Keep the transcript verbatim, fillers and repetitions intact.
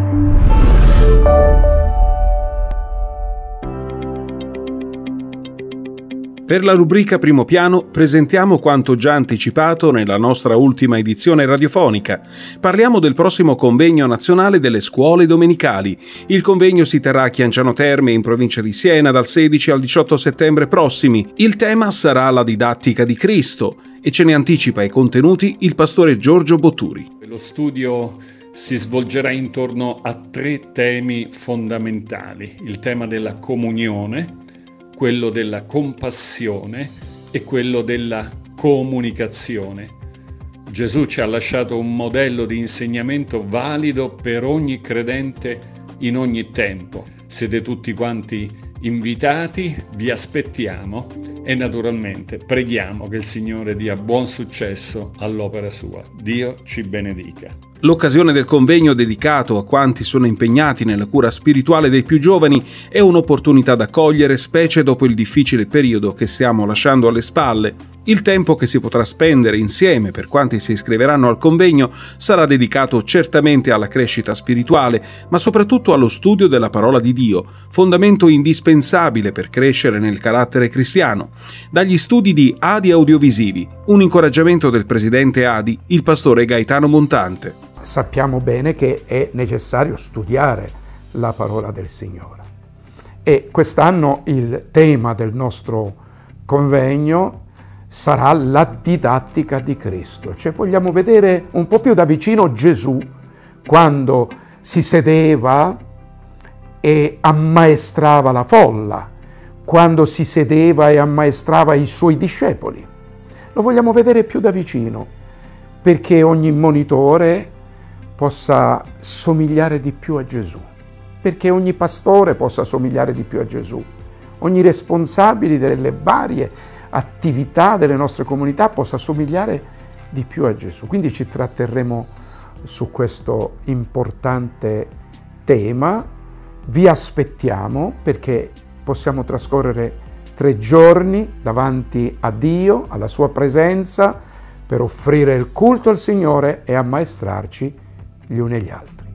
Per la rubrica Primo Piano presentiamo quanto già anticipato nella nostra ultima edizione radiofonica. Parliamo del prossimo convegno nazionale delle scuole domenicali. Il convegno si terrà a Chianciano Terme, in provincia di Siena, dal sedici al diciotto settembre prossimi. Il tema sarà la didattica di Cristo e ce ne anticipa i contenuti il pastore Giorgio Botturi. Lo studio si svolgerà intorno a tre temi fondamentali: il tema della comunione, quello della compassione e quello della comunicazione. Gesù ci ha lasciato un modello di insegnamento valido per ogni credente in ogni tempo. Siete tutti quanti invitati, vi aspettiamo e naturalmente preghiamo che il Signore dia buon successo all'opera sua. Dio ci benedica. L'occasione del convegno dedicato a quanti sono impegnati nella cura spirituale dei più giovani è un'opportunità da cogliere, specie dopo il difficile periodo che stiamo lasciando alle spalle. Il tempo che si potrà spendere insieme per quanti si iscriveranno al convegno sarà dedicato certamente alla crescita spirituale, ma soprattutto allo studio della parola di Dio, fondamento indispensabile per crescere nel carattere cristiano. Dagli studi di Adi Audiovisivi, un incoraggiamento del presidente Adi, il pastore Gaetano Montante. Sappiamo bene che è necessario studiare la parola del Signore e quest'anno il tema del nostro convegno sarà la didattica di Cristo, cioè vogliamo vedere un po' più da vicino Gesù quando si sedeva e ammaestrava la folla, quando si sedeva e ammaestrava i suoi discepoli. Lo vogliamo vedere più da vicino perché ogni monitore possa somigliare di più a Gesù, perché ogni pastore possa somigliare di più a Gesù, ogni responsabile delle varie attività delle nostre comunità possa somigliare di più a Gesù. Quindi ci tratterremo su questo importante tema. Vi aspettiamo perché possiamo trascorrere tre giorni davanti a Dio, alla sua presenza, per offrire il culto al Signore e ammaestrarci gli uni e gli altri.